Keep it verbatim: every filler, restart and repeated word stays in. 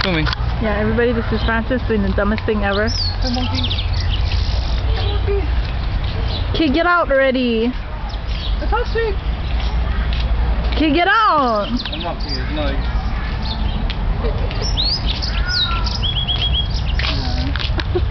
swimming. Yeah, everybody, this is Francis doing the dumbest thing ever. Hi, monkey. Hi, monkey. Kid, get out already. It's not sweet. Kid, get out. I'm not kidding. No.